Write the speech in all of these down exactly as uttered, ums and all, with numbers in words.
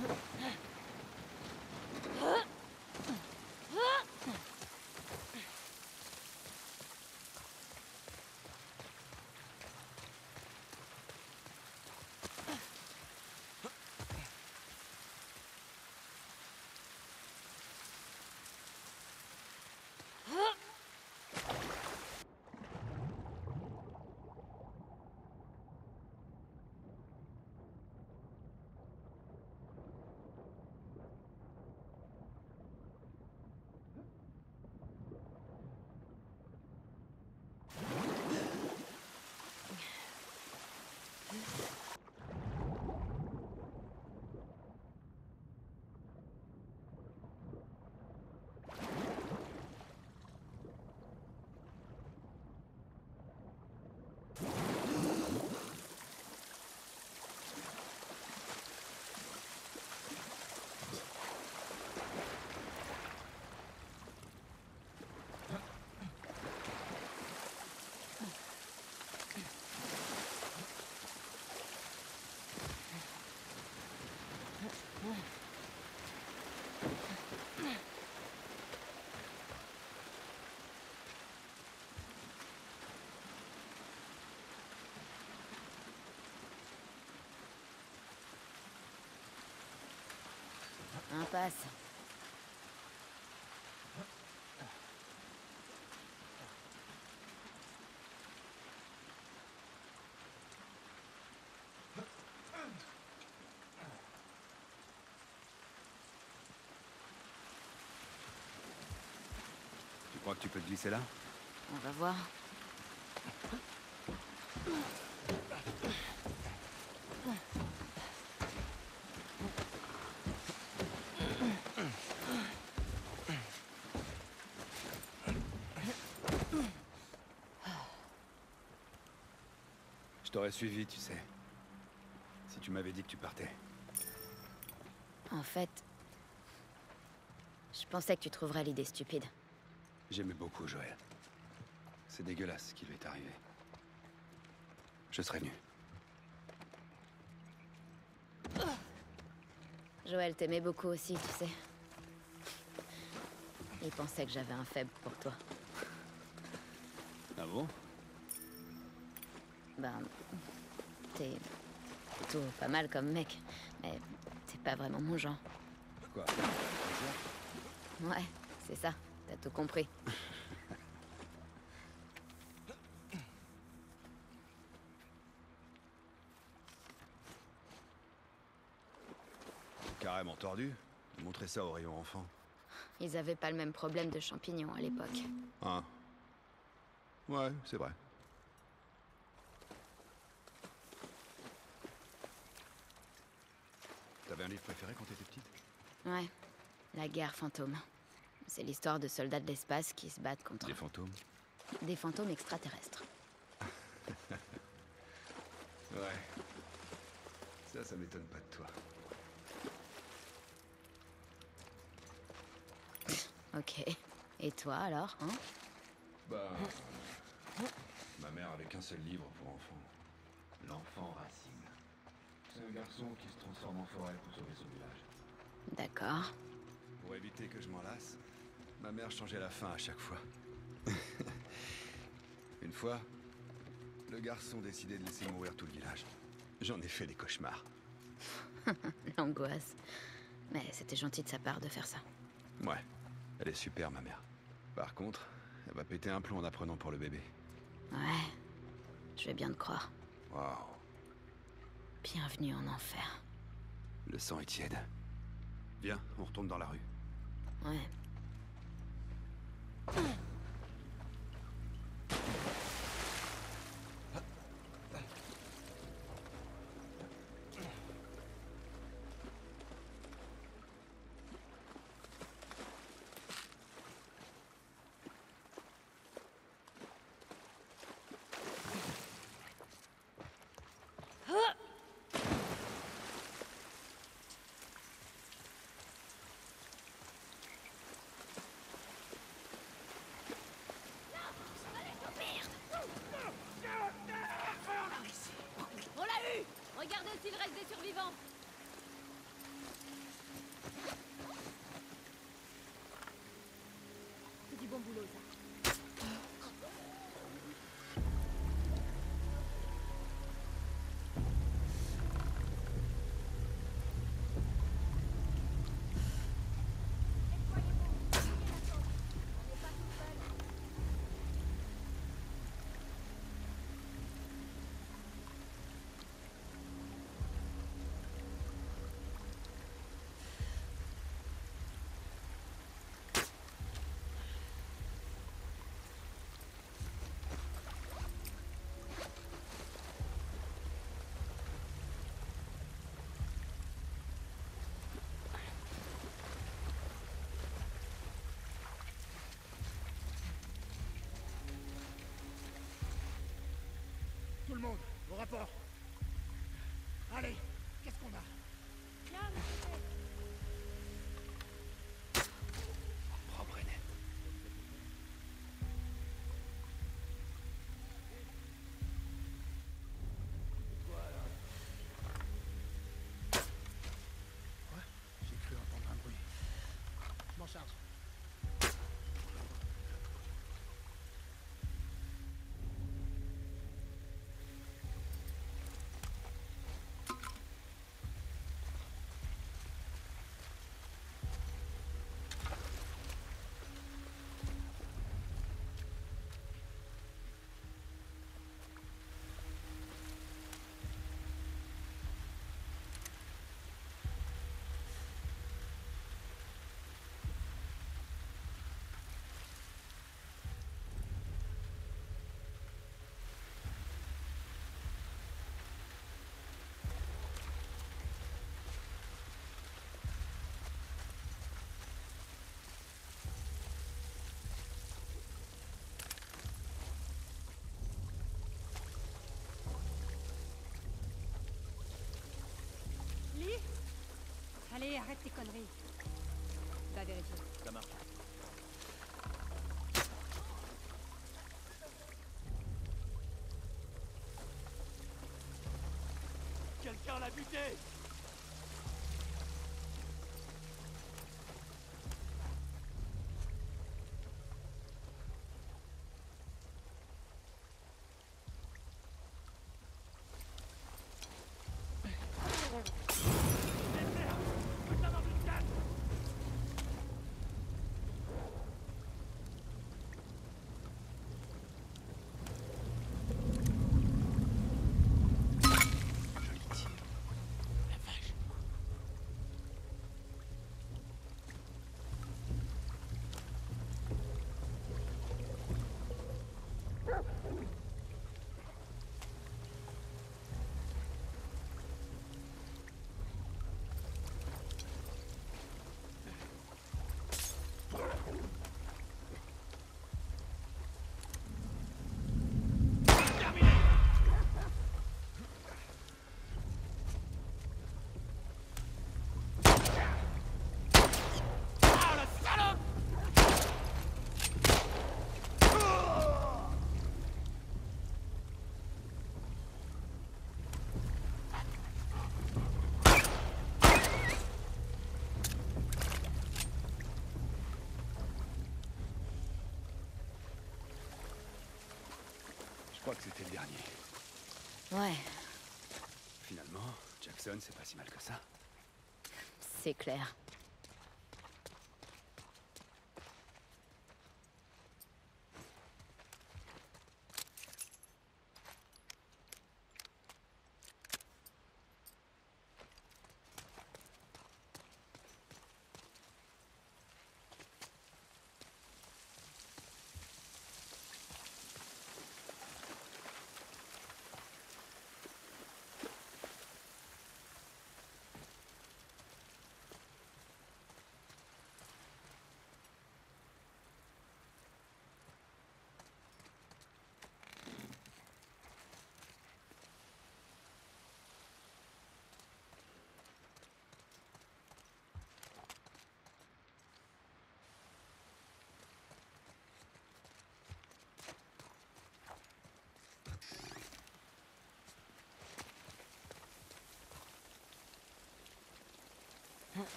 Impasse. Tu crois que tu peux te glisser là? On va voir. Je t'aurais suivi, tu sais. Si tu m'avais dit que tu partais. En fait... Je pensais que tu trouverais l'idée stupide. J'aimais beaucoup Joël. C'est dégueulasse ce qui lui est arrivé. Je serais venu. Joël t'aimait beaucoup aussi, tu sais. Il pensait que j'avais un faible pour toi. Ah bon? Ben... T'es... plutôt pas mal comme mec. Mais t'es pas vraiment mon genre. Quoi? Ouais, c'est ça. T'as tout compris. Carrément tordu. Montrer ça au rayon enfant. Ils avaient pas le même problème de champignons à l'époque. Ah. Ouais, c'est vrai. T'avais un livre préféré quand t'étais petite? Ouais. La guerre fantôme. C'est l'histoire de soldats de l'espace qui se battent contre... Des fantômes? Des fantômes extraterrestres. Ouais. Ça, ça m'étonne pas de toi. Ok. Et toi, alors, hein? Bah... Ma mère avait qu'un seul livre pour enfants. L'enfant Racine. C'est un garçon qui se transforme en forêt pour sauver son village. D'accord. Pour éviter que je m'en lasse, ma mère changeait la fin à chaque fois. Une fois, le garçon décidait de laisser mourir tout le village. J'en ai fait des cauchemars. L'angoisse. Mais c'était gentil de sa part de faire ça. Ouais, elle est super, ma mère. Par contre, elle va péter un plomb en apprenant pour le bébé. Ouais. Je vais bien te croire. Waouh. Bienvenue en enfer. Le sang est tiède. Viens, on retourne dans la rue. Ouais. On l'a eu! Regardez s'il reste des survivants! C'est du bon boulot, ça. Tout le monde, au rapport. Allez, qu'est-ce qu'on a? Propre et net. Quoi? J'ai cru entendre un bruit. Je m'en charge. Lee? Allez, arrête tes conneries. Va vérifier. Ça marche. Quelqu'un l'a buté! Je crois que c'était le dernier. Ouais, Finalement, Jackson, c'est pas si mal que ça. c'est clair.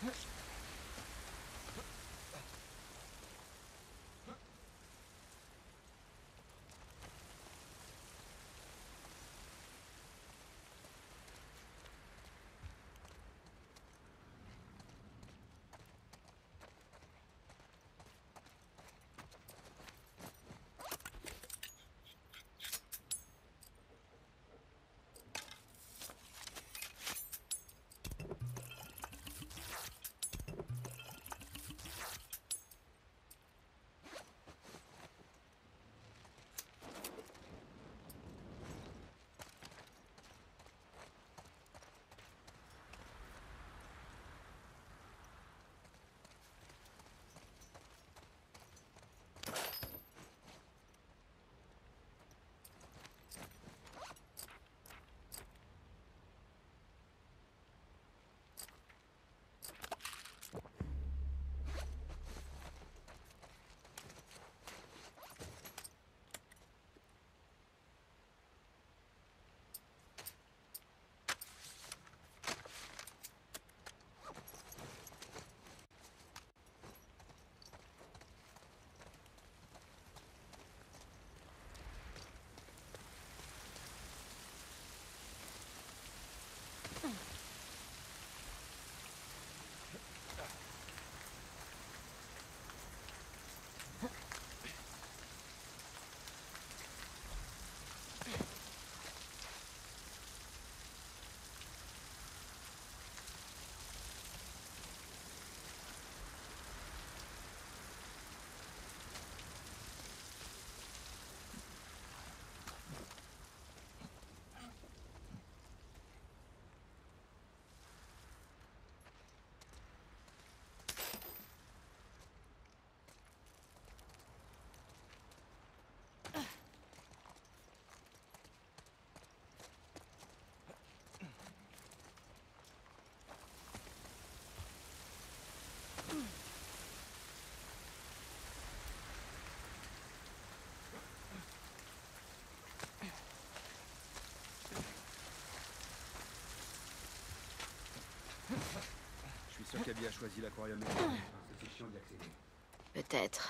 Je suis sûr qu'Abby a choisi l'aquarium. C'est chiant d'y accéder. Peut-être.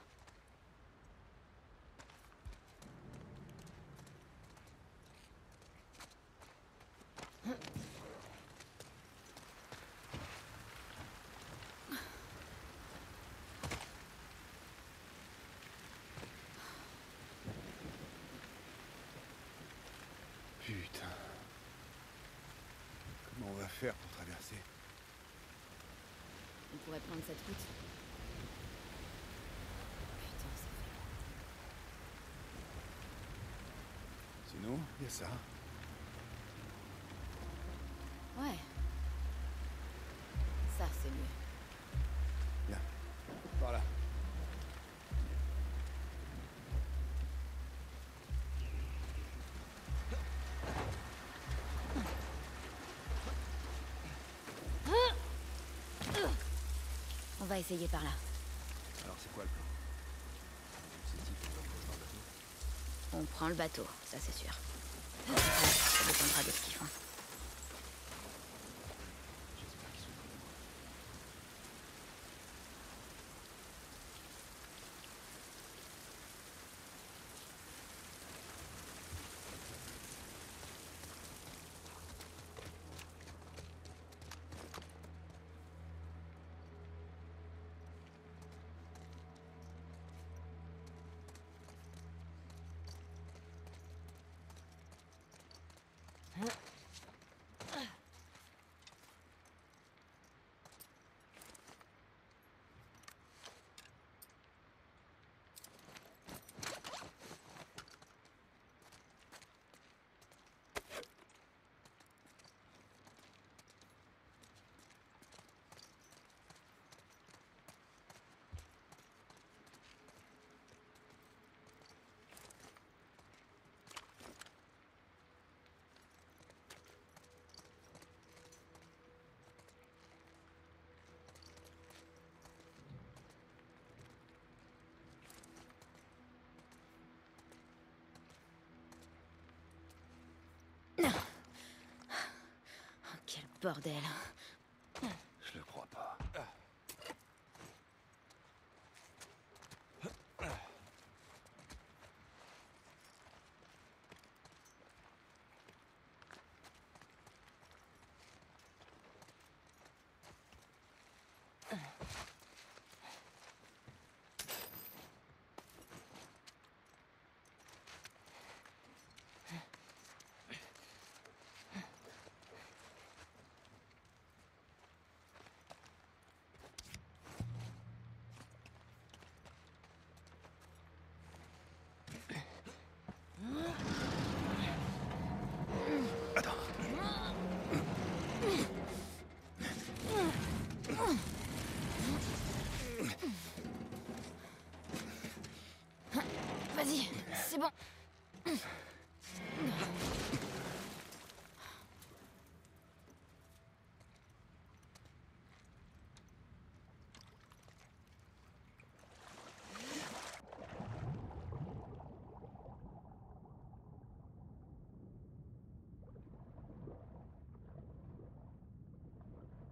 Putain. Comment on va faire pour traverser? On pourrait prendre cette route. Putain, ça fait... Sinon, il y a ça. Ouais. Ça, c'est mieux. Bien. Par là. On va essayer par là. Alors c'est quoi le plan? C'est type, on va prendre un bateau. On prend le bateau, ça c'est sûr. Ça dépendra de ce qu'ils font. J'espère qu'ils sont comme moi. Oh, quel bordel. Je le crois pas.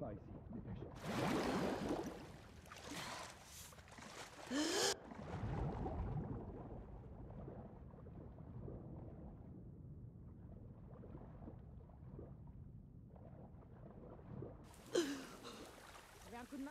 par ici, dépêche. Vous avez un coup de main?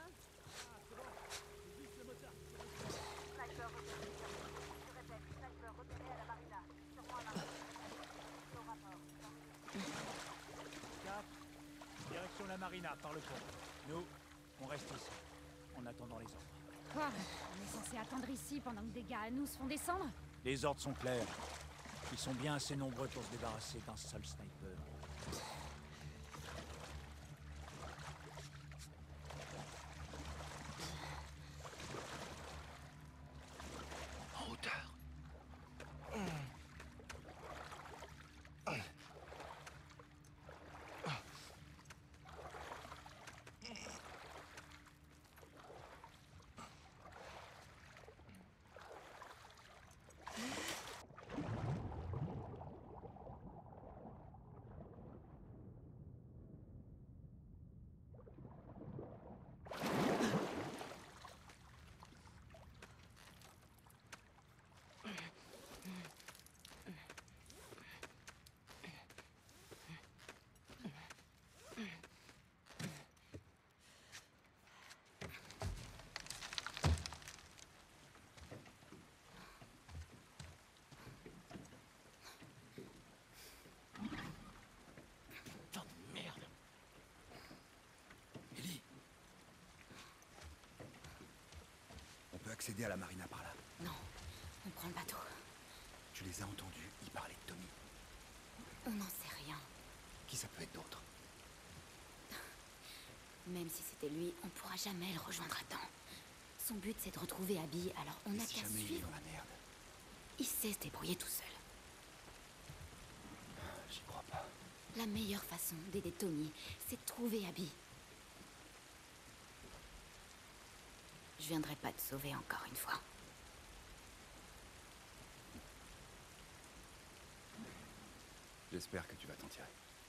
Direction la marina, par le pont. Nous, on reste ici, en attendant les ordres. Quoi? On est censé attendre ici pendant que des gars à nous se font descendre? Les ordres sont clairs. Ils sont bien assez nombreux pour se débarrasser d'un seul sniper. En hauteur. Accéder à la marina par là. Non, on prend le bateau. Tu les as entendus, ils parlaient de Tommy. On n'en sait rien. Qui ça peut être d'autre? Même si c'était lui, on pourra jamais le rejoindre à temps. Son but, c'est de retrouver Abby, alors on Et a si qu'à jamais il est suivre. dans la merde? Il sait se débrouiller tout seul. J'y crois pas. La meilleure façon d'aider Tommy, c'est de trouver Abby. Je viendrai pas te sauver encore une fois. J'espère que tu vas t'en tirer.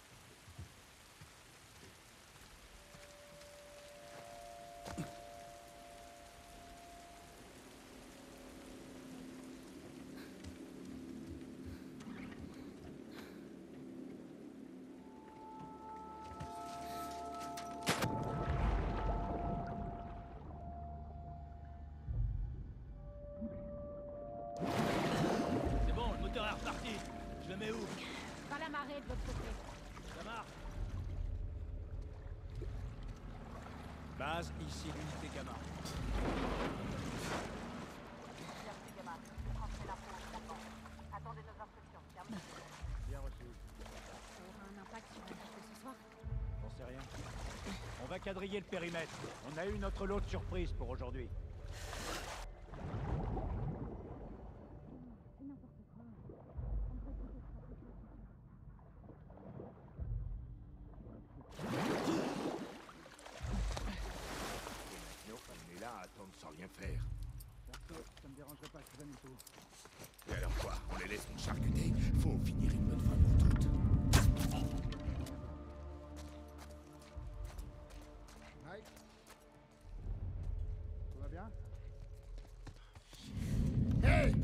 C'est bon, le moteur est reparti. Je le mets où? Pas la marée de votre côté. Ça marche. Base, ici l'unité Gamma. Merci Gamma. Transférez l'info au commandant. Attendez nos instructions. Terminé. Bien reçu. Ça aura un impact sur l'attaque de ce soir? J'en sais rien. On va quadriller le périmètre. On a eu notre lot de surprise pour aujourd'hui. C'est n'importe quoi. On est là à attendre sans rien faire. Perso, ça me dérangerait pas que tu viennes tout. Et alors quoi? On les laisse nous charcuter? Faut en finir une bonne fois pour toutes. Mike? Tout va bien? Hey!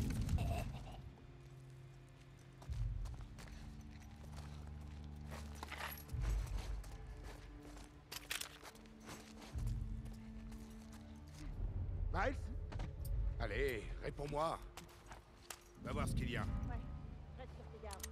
Miles? Allez, réponds-moi. Va voir ce qu'il y a. Ouais, reste sur tes gardes.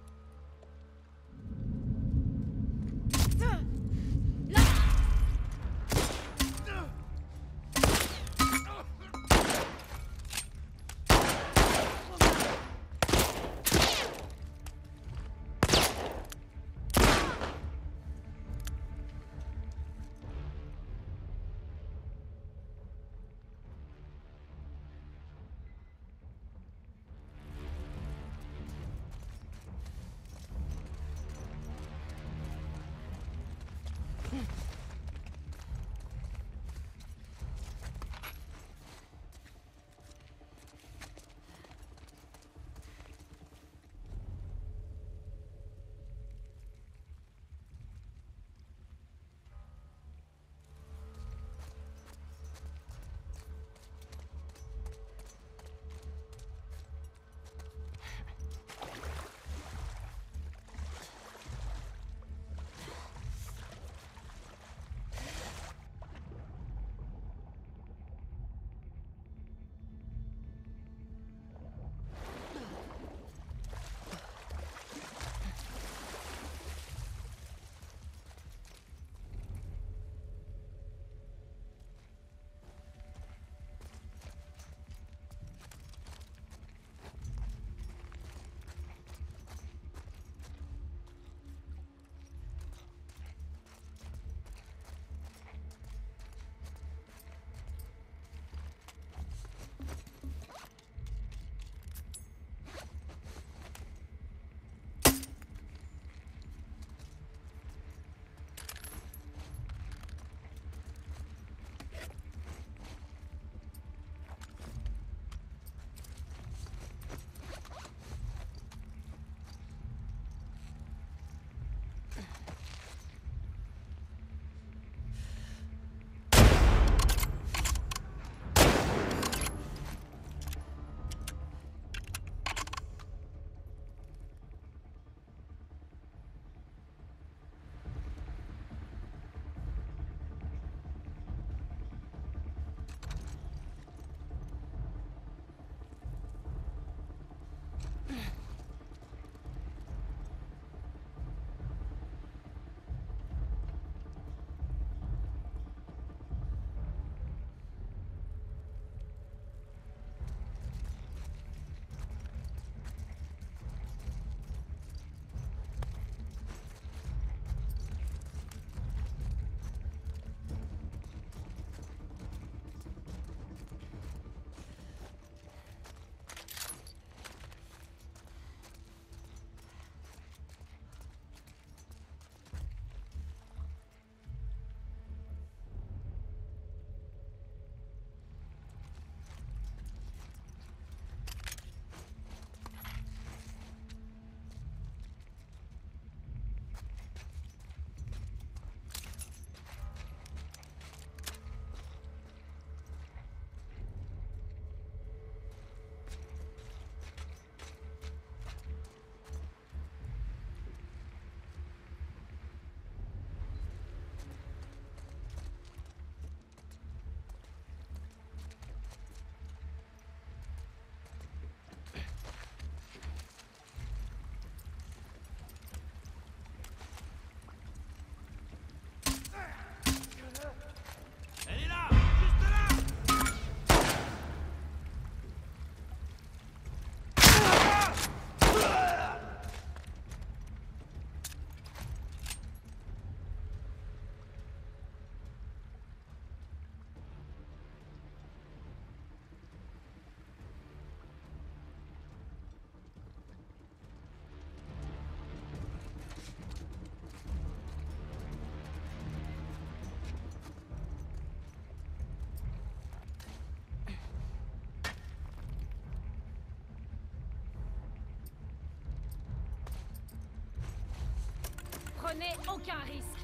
prenez aucun risque.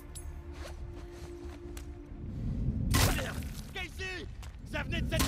Casey! Ça venait de cette...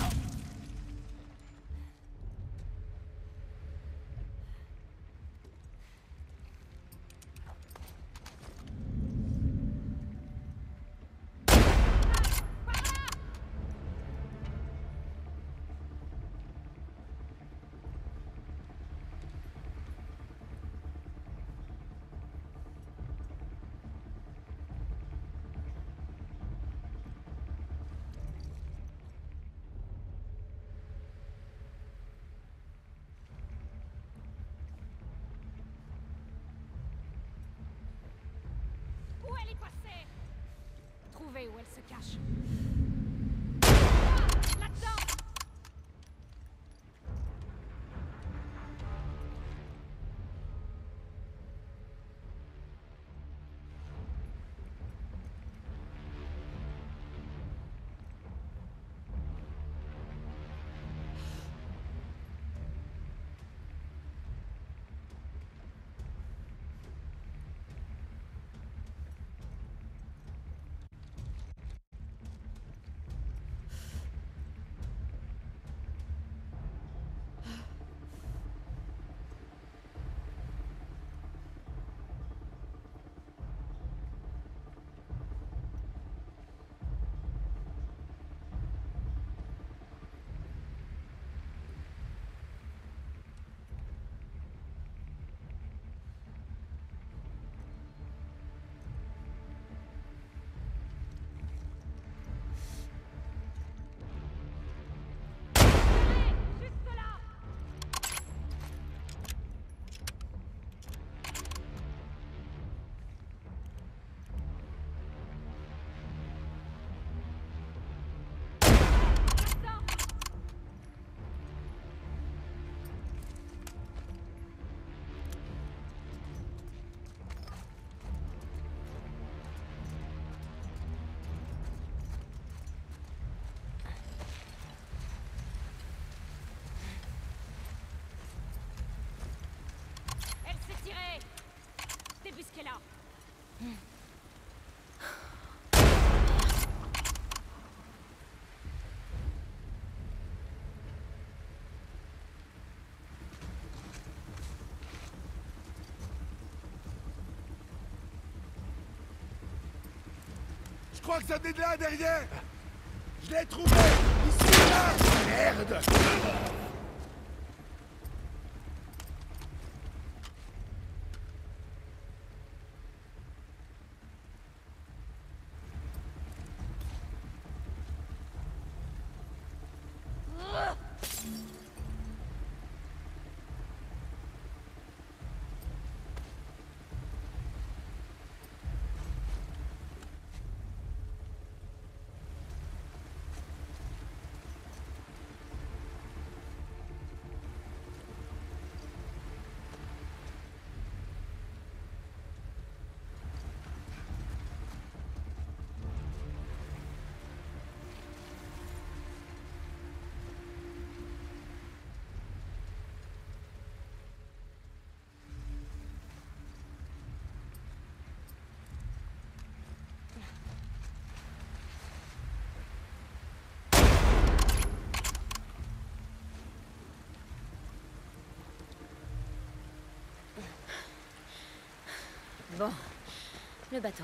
Où elle est passée? Trouvez où elle se cache. Ah, là-dedans! Juste là! Là-dedans! Elle s'est tirée! Débusquez-la! Je crois que ça venait de là, derrière! Je l'ai trouvé! Ici, là! Merde! Bon, le bateau.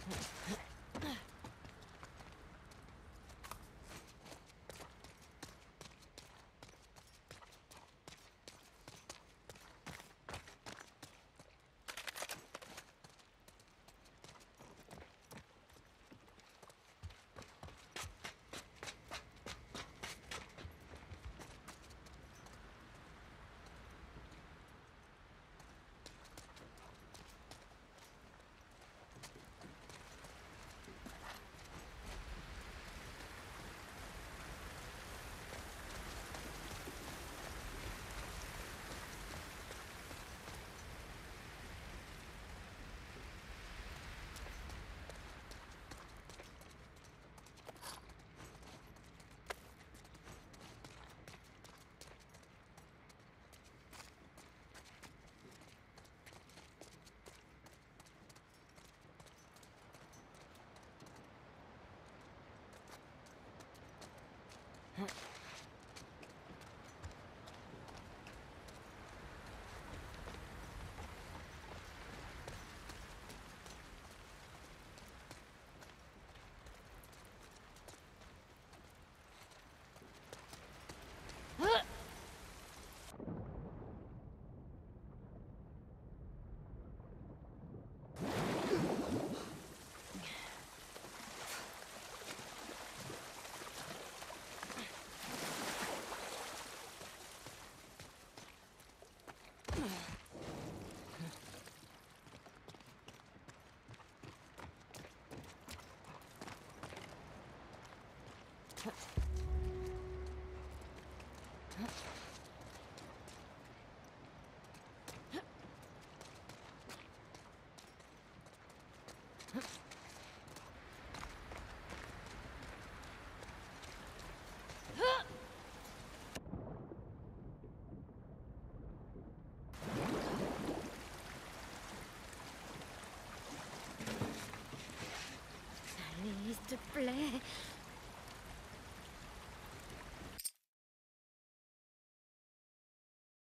Allez, s'il te plaît.